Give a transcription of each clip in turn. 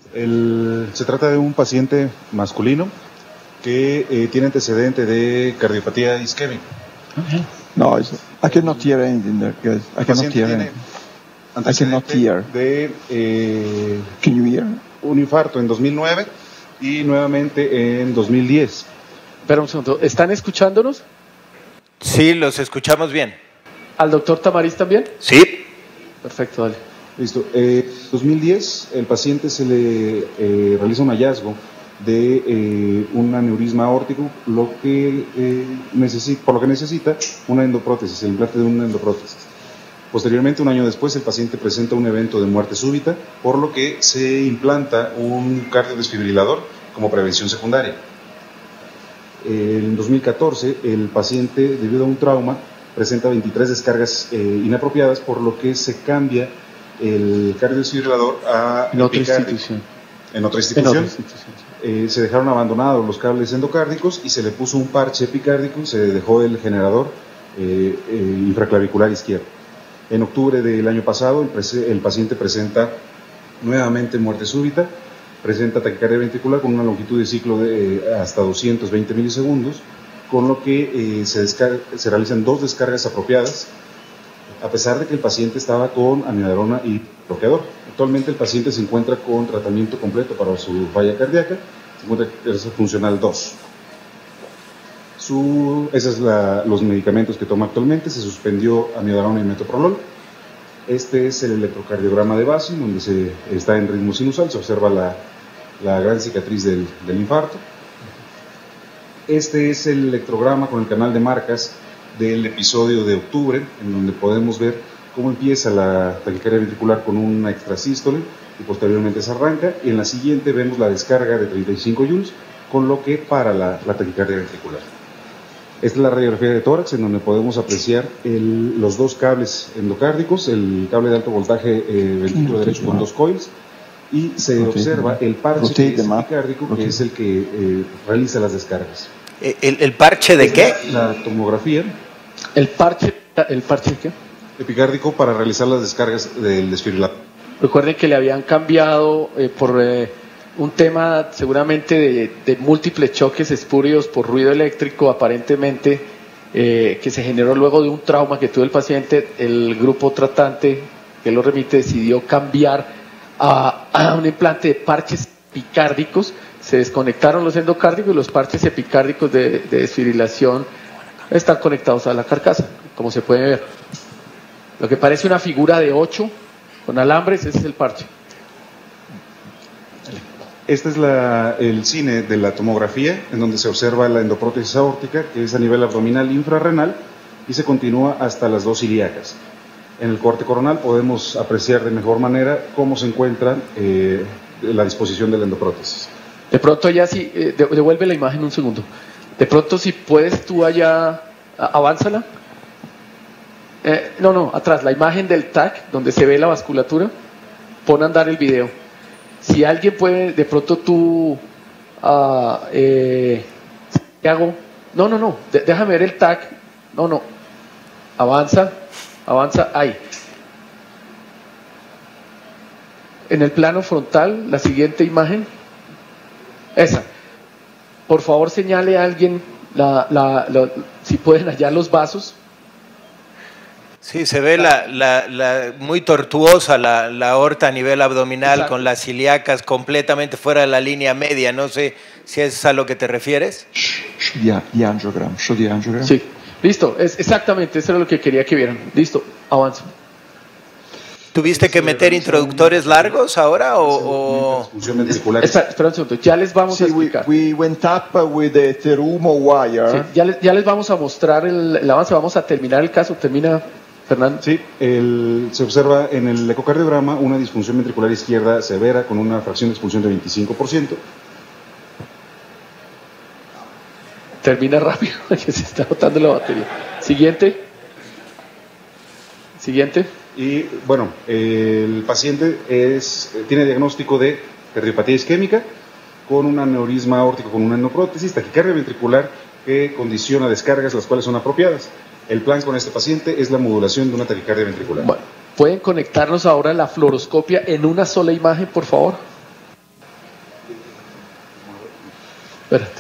Se trata de un paciente masculino que tiene antecedente de cardiopatía isquémica. No, I cannot hear anything there, guys. I cannot hear anything. I cannot hear. Can you hear? Un infarto en 2009 y nuevamente en 2010. Espera un segundo, ¿están escuchándonos? Sí, los escuchamos bien. ¿Al doctor Tamariz también? Sí. Perfecto, dale. Listo. 2010, el paciente se le realiza un hallazgo de un aneurisma aórtico, por lo que necesita una endoprótesis, el implante de una endoprótesis. Posteriormente, un año después, el paciente presenta un evento de muerte súbita, por lo que se implanta un cardiodesfibrilador como prevención secundaria. En 2014, el paciente, debido a un trauma, presenta 23 descargas inapropiadas, por lo que se cambia el cardiodesfibrilador a en otra institución. En otra institución. Se dejaron abandonados los cables endocárdicos y se le puso un parche epicárdico y se dejó el generador infraclavicular izquierdo. En octubre del año pasado, el paciente presenta nuevamente muerte súbita, presenta taquicardia ventricular con una longitud de ciclo de hasta 220 milisegundos, con lo que se realizan 2 descargas apropiadas, a pesar de que el paciente estaba con amiodarona y bloqueador. Actualmente el paciente se encuentra con tratamiento completo para su falla cardíaca, se encuentra en funcional 2. Esos son los medicamentos que toma actualmente. Se suspendió amiodarona y metoprolol. Este es el electrocardiograma de base, donde se está en ritmo sinusal, se observa la gran cicatriz del infarto. Este es el electrograma con el canal de marcas del episodio de octubre, en donde podemos ver cómo empieza la taquicardia ventricular con una extrasístole y posteriormente se arranca, y en la siguiente vemos la descarga de 35 joules, con lo que para la taquicardia ventricular. Esta es la radiografía de tórax, en donde podemos apreciar los 2 cables endocárdicos, el cable de alto voltaje ventrículo derecho con 2 coils, y se observa el parche epicárdico, que es el que realiza las descargas. ¿El parche de qué? La tomografía. ¿El parche qué? Epicárdico para realizar las descargas del desfibrilador. Recuerden que le habían cambiado por un tema seguramente de múltiples choques espurios por ruido eléctrico, aparentemente, que se generó luego de un trauma que tuvo el paciente. El grupo tratante que lo remite decidió cambiar a un implante de parches epicárdicos. Se desconectaron los endocárdicos y los parches epicárdicos de desfibrilación están conectados a la carcasa, como se puede ver. Lo que parece una figura de 8 con alambres, ese es el parche. Este es el cine de la tomografía, en donde se observa la endoprótesis aórtica, que es a nivel abdominal e infrarrenal, y se continúa hasta las 2 ilíacas. En el corte coronal podemos apreciar de mejor manera cómo se encuentra la disposición de la endoprótesis. De pronto allá sí, devuelve la imagen un segundo. De pronto si puedes tú allá, avánzala. No, atrás, la imagen del TAC, donde se ve la vasculatura, pon a andar el video. Si alguien puede, de pronto tú, ¿qué hago? No, déjame ver el TAC. No, avanza, ahí. En el plano frontal, la siguiente imagen. Esa. Por favor, señale a alguien si pueden hallar los vasos. Sí, se ve muy tortuosa la aorta a nivel abdominal. Exacto. Con las ilíacas completamente fuera de la línea media. No sé si es a lo que te refieres. The angiogram. Show the angiogram. Sí, listo, exactamente, eso era lo que quería que vieran. Listo, avanza. ¿Tuviste que meter introductores largos ahora o...? Espera un segundo, ya les vamos a explicar. We went up with the Terumo wire. Sí, ya les vamos a mostrar el avance, vamos a terminar el caso. Termina, Fernando. Sí, se observa en el ecocardiograma una disfunción ventricular izquierda severa con una fracción de expulsión de 25%. Termina rápido, que se está agotando la batería. Siguiente. Y bueno, el paciente tiene diagnóstico de cardiopatía isquémica con un aneurisma aórtico con una endoprótesis, taquicardia ventricular que condiciona descargas las cuales son apropiadas. El plan con este paciente es la modulación de una taquicardia ventricular. Bueno, ¿pueden conectarnos ahora a la fluoroscopia en una sola imagen, por favor? Espérate.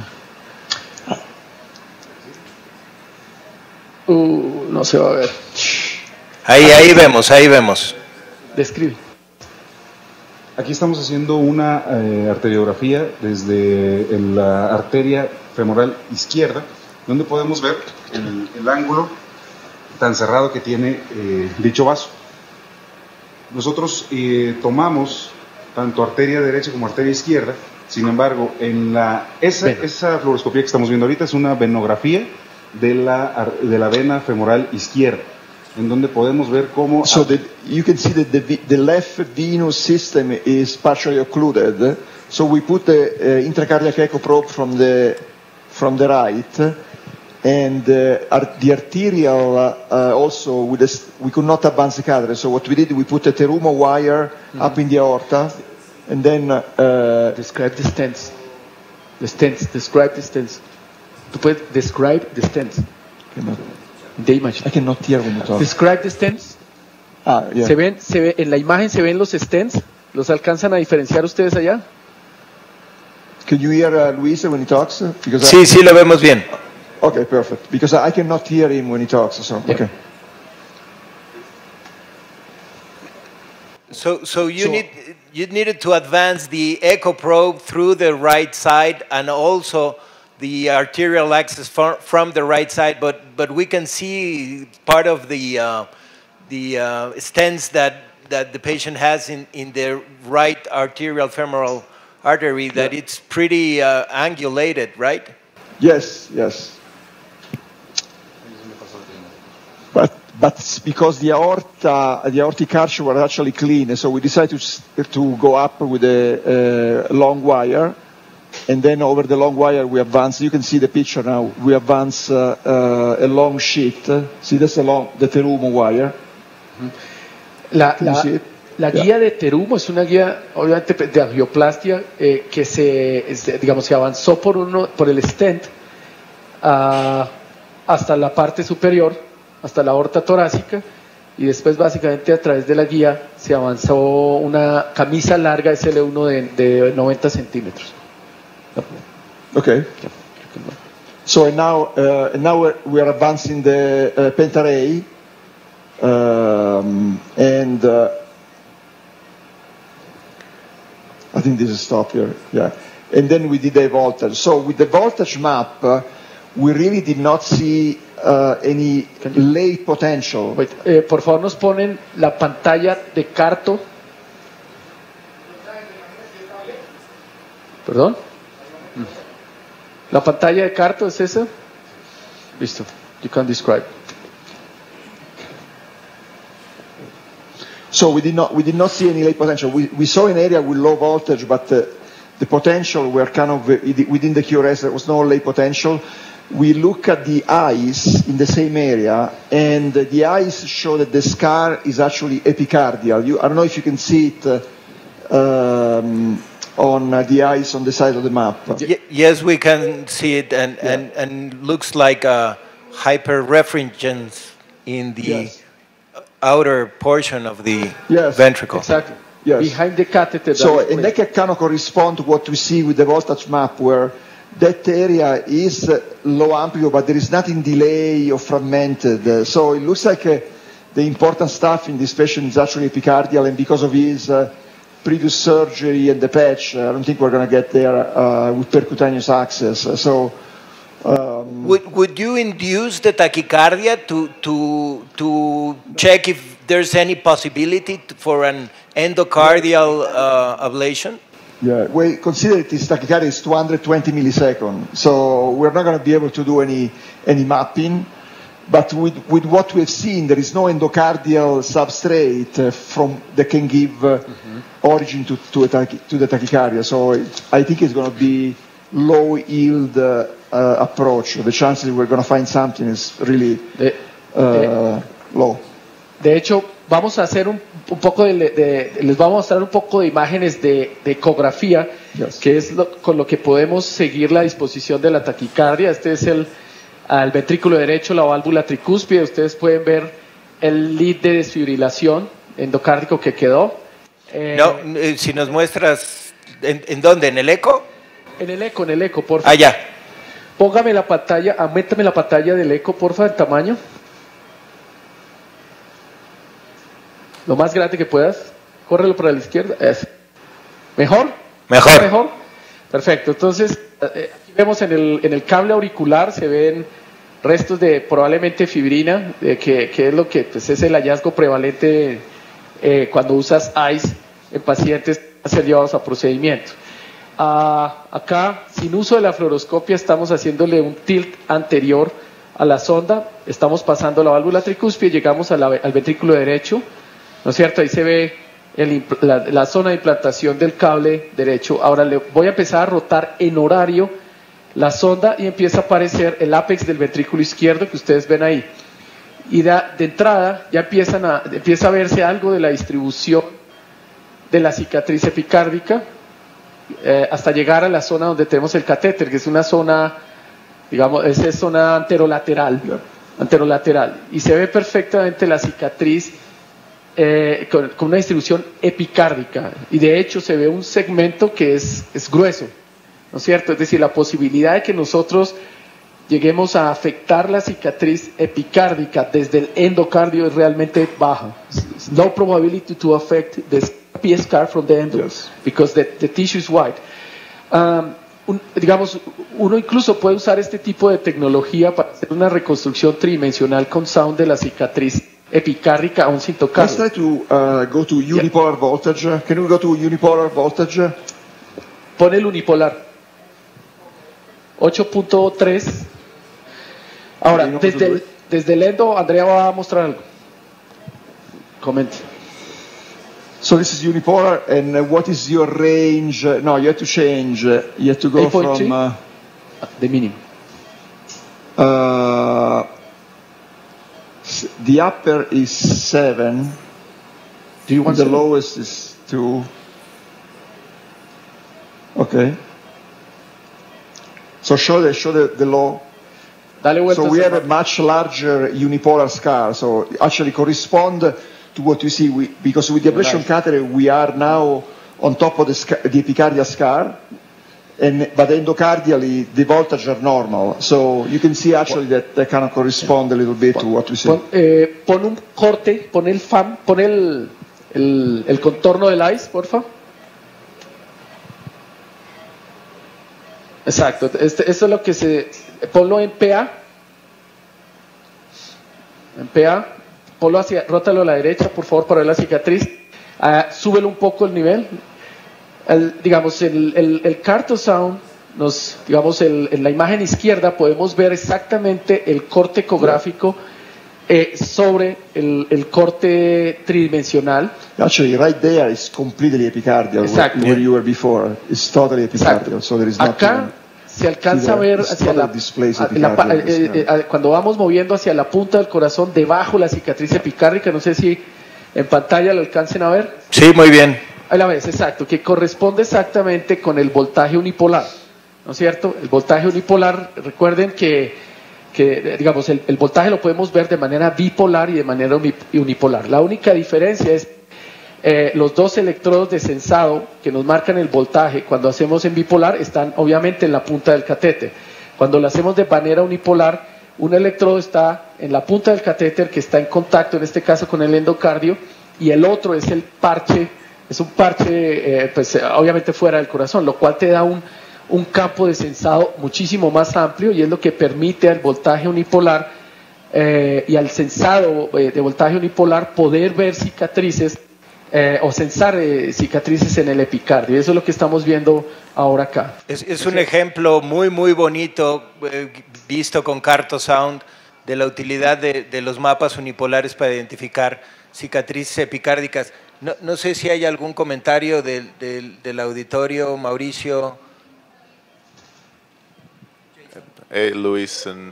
No se va a ver. Ahí vemos. Describe. Aquí estamos haciendo una arteriografía desde la arteria femoral izquierda, donde podemos ver el ángulo tan cerrado que tiene dicho vaso. Nosotros tomamos tanto arteria derecha como arteria izquierda. Sin embargo, esa fluoroscopía que estamos viendo ahorita es una venografía de la vena femoral izquierda, en donde podemos ver cómo... So you can see that the left venous system is partially occluded. So we put the intracardiac echo probe from the right, and the arterial also we could not advance the catheter. So what we did, we put a Terumo wire up in the aorta, and then describe the stents. Describe the stents. ¿Tú puedes describe the stents? The image. I cannot hear when you talk. Describe the stents. Yeah. Se ve, en la imagen se ven los stents. ¿Los alcanzan a diferenciar ustedes allá? Can you hear Luis when he talks? Sí, lo vemos bien. Okay, perfect. Because I cannot hear him when he talks. So yeah. Okay. So you needed to advance the echo probe through the right side and also the arterial axis from the right side, but we can see part of the stents that the patient has in the right arterial femoral artery, that it's pretty angulated, right? Yes. But because the aortic arch were actually clean, so we decided to go up with a long wire, and then over the long wire we advance. You can see the picture now. We advance a long sheet. See, that's the Terumo wire. La guía de Terumo es una guía, obviamente, de angioplastia que se avanzó por el stent hasta la parte superior, hasta la aorta torácica, y después básicamente a través de la guía se avanzó una camisa larga SL1 de 90 centímetros. Okay. So now we are advancing the pentaray, and I think this is stop here. Yeah, and then we did a voltage. So with the voltage map, we really did not see any late potential. Wait, por favor, nos ponen la pantalla de Carto. ¿Perdón? ¿La pantalla de Carto es esa? Listo. You can describe. So we did not see any late potential. We saw an area with low voltage, but the potential were kind of within the QRS. There was no late potential. We look at the eyes in the same area, and the eyes show that the scar is actually epicardial. I don't know if you can see it on the eyes on the side of the map. Yes, we can see it, and looks like a hyperrefringence in the outer portion of the ventricle. Exactly. Yes. Behind the catheter. So, and that can kind of correspond to what we see with the voltage map, where that area is low amplitude, but there is nothing delay or fragmented. So it looks like the important stuff in this patient is actually epicardial, and because of his previous surgery and the patch, I don't think we're going to get there with percutaneous access. So, would you induce the tachycardia to check if there's any possibility for an endocardial ablation? Yeah, we consider this tachycardia is 220 milliseconds, so we're not going to be able to do any mapping. But with what we've seen, there is no endocardial substrate that can give origin to the tachycardia. So I think it's going to be low yield approach. The chances we're going to find something is really low. De hecho, vamos a hacer un poco les vamos a mostrar un poco de imágenes de ecografía, que es con lo que podemos seguir la disposición de la taquicardia. Este es el ventrículo derecho, la válvula tricúspide. Ustedes pueden ver el lead de desfibrilación endocárdico que quedó. Si nos muestras, ¿en dónde? ¿En el eco? En el eco, por favor. Ah, ya. Póngame la pantalla, aumentame la pantalla del eco, porfa, el tamaño. Lo más grande que puedas. Córrelo para la izquierda. ¿Mejor? Mejor. ¿Mejor? Perfecto. Entonces, aquí vemos en el cable auricular, se ven restos de probablemente fibrina, que es lo que pues, es el hallazgo prevalente cuando usas ICE en pacientes a ser llevados a procedimiento. Acá, sin uso de la fluoroscopia, estamos haciéndole un tilt anterior a la sonda, estamos pasando la válvula tricúspide, llegamos al ventrículo derecho, ¿no es cierto? Ahí se ve la zona de implantación del cable derecho. Ahora le voy a empezar a rotar en horario la sonda y empieza a aparecer el ápex del ventrículo izquierdo que ustedes ven ahí. Y de entrada ya empieza a verse algo de la distribución de la cicatriz epicárdica, hasta llegar a la zona donde tenemos el catéter, que es una zona, digamos, es zona anterolateral, y se ve perfectamente la cicatriz con una distribución epicárdica, y de hecho se ve un segmento que es grueso, ¿no es cierto? Es decir, la posibilidad de que nosotros lleguemos a afectar la cicatriz epicárdica desde el endocardio es realmente baja. No probability to affect the PS scar from the endo, yes, because the tissue is white. Digamos, uno incluso puede usar este tipo de tecnología para hacer una reconstrucción tridimensional con sound de la cicatriz epicárdica a un cintocardio. Let's try to go to unipolar voltage. Can we go to unipolar voltage? Pon el unipolar. 8.3. Ahora, desde el endo, Andrea va a mostrar algo. Comente. So this is unipolar, and what is your range? No, you have to change. You have to go from the minimum. The upper is 7. Do you want the lowest is 2? Okay. So show the low. So we have a much larger unipolar scar. So actually correspond to what you see, because with the ablation catheter we are now on top of the epicardial scar, but endocardially the voltage are normal. So you can see actually that they kind of correspond a little bit to what we see. Pon un corte, pon el FAM, pon el contorno del ICE, porfa. Exacto, esto es lo que ponlo en PA. En PA. Ponlo rótalo a la derecha, por favor, para ver la cicatriz. Súbelo un poco el nivel. Digamos, el Cartosound, digamos, en la imagen izquierda podemos ver exactamente el corte ecográfico sobre el corte tridimensional. Actually, right there is completely epicardial. Where you were before. It's totally epicardial. So there is acá se alcanza a ver cuando vamos moviendo hacia la punta del corazón, debajo la cicatriz epicárdica. No sé si en pantalla lo alcancen a ver. Sí, muy bien. Ahí la ves, exacto, que corresponde exactamente con el voltaje unipolar, ¿no es cierto? El voltaje unipolar, recuerden que digamos, el voltaje lo podemos ver de manera bipolar y de manera unipolar. La única diferencia es los dos electrodos de sensado que nos marcan el voltaje cuando hacemos en bipolar están obviamente en la punta del catéter. Cuando lo hacemos de manera unipolar, un electrodo está en la punta del catéter que está en contacto, en este caso con el endocardio, y el otro es el parche, es un parche pues obviamente fuera del corazón, lo cual te da un campo de sensado muchísimo más amplio, y es lo que permite al voltaje unipolar y al sensado de voltaje unipolar poder ver cicatrices o sensar cicatrices en el epicardio. Eso es lo que estamos viendo ahora acá. Es un ejemplo muy muy bonito visto con Cartosound de la utilidad de los mapas unipolares para identificar cicatrices epicárdicas. No sé si hay algún comentario del auditorio, Mauricio. Hey, Luis, and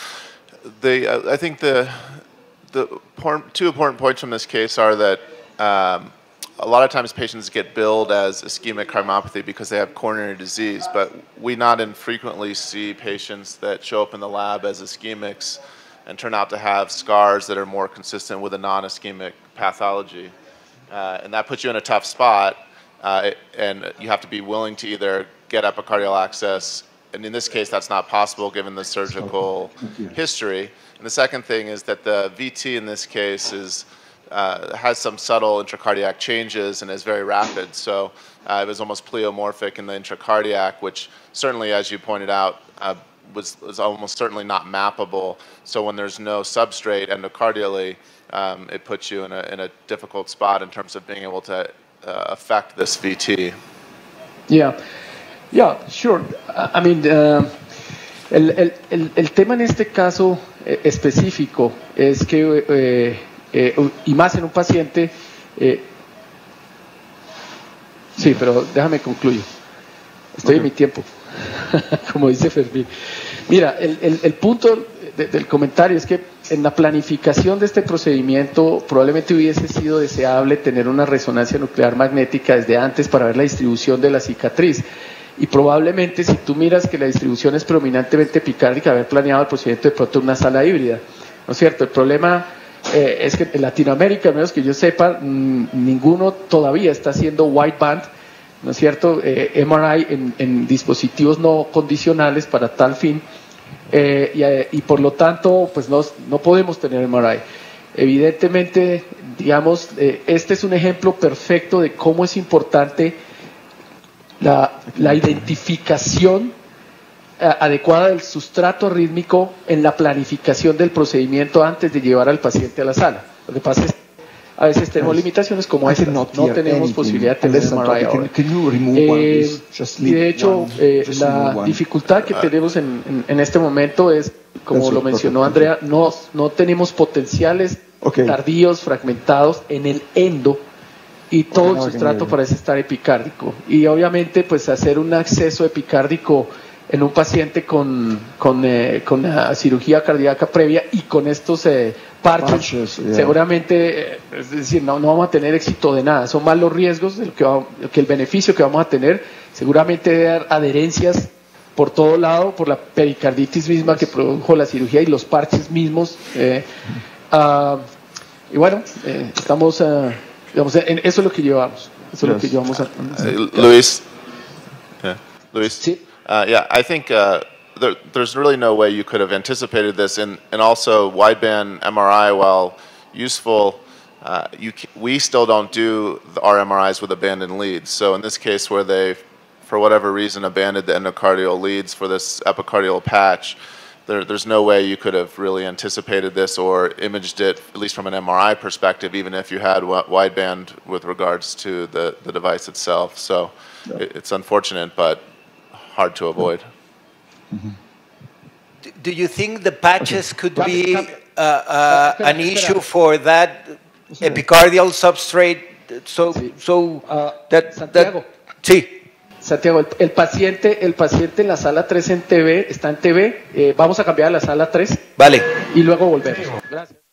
I think the two important points from this case are that a lot of times patients get billed as ischemic cardiomyopathy because they have coronary disease, but we not infrequently see patients that show up in the lab as ischemics and turn out to have scars that are more consistent with a non-ischemic pathology. And that puts you in a tough spot, and you have to be willing to either get epicardial access. And in this case, that's not possible given the surgical history. And the second thing is that the VT in this case has some subtle intracardiac changes and is very rapid. So it was almost pleomorphic in the intracardiac, which certainly, as you pointed out, was almost certainly not mappable. So when there's no substrate endocardially, it puts you in a difficult spot in terms of being able to affect this VT. Yeah, sure. I mean, el tema en este caso específico es que, y más en un paciente, sí, pero déjame concluir. Estoy en mi tiempo, como dice Fermín. Mira, el punto del comentario es que en la planificación de este procedimiento probablemente hubiese sido deseable tener una resonancia nuclear magnética desde antes para ver la distribución de la cicatriz. Y probablemente, si tú miras que la distribución es predominantemente epicárdica, haber planeado el procedimiento de pronto en una sala híbrida, ¿no es cierto? El problema es que en Latinoamérica, al menos que yo sepa, ninguno todavía está haciendo wideband, ¿no es cierto? MRI en dispositivos no condicionales para tal fin, y por lo tanto, pues no podemos tener MRI. Evidentemente, digamos, este es un ejemplo perfecto de cómo es importante la identificación adecuada del sustrato rítmico en la planificación del procedimiento antes de llevar al paciente a la sala. Lo que pasa es que a veces tenemos limitaciones como esta, no tenemos posibilidad de tener MRI ahora. Y de hecho, la dificultad que tenemos en este momento es, como lo mencionó Andrea, no tenemos potenciales tardíos, fragmentados en el endo, y todo el sustrato parece estar epicárdico. Y obviamente, pues hacer un acceso epicárdico en un paciente con la cirugía cardíaca previa y con estos parches, seguramente, es decir, no vamos a tener éxito de nada. Son más los riesgos que el beneficio que vamos a tener. Seguramente debe haber adherencias por todo lado, por la pericarditis misma que produjo la cirugía y los parches mismos. Y bueno, estamos... digamos, eso es lo que llevamos. Eso es lo que llevamos a Luis? Luis? Sí. Yeah, I think there's really no way you could have anticipated this, and also wideband MRI, while useful, we still don't do our MRIs with abandoned leads. So in this case, where they, for whatever reason, abandoned the endocardial leads for this epicardial patch, there's no way you could have really anticipated this or imaged it, at least from an MRI perspective, even if you had wideband with regards to the device itself. So it's unfortunate, but hard to avoid. Do you think the patches could be an issue for that epicardial substrate? Santiago. Sí. Santiago, el paciente en la sala 3 está en TV, vamos a cambiar a la sala 3. Vale. Y luego volvemos. Gracias.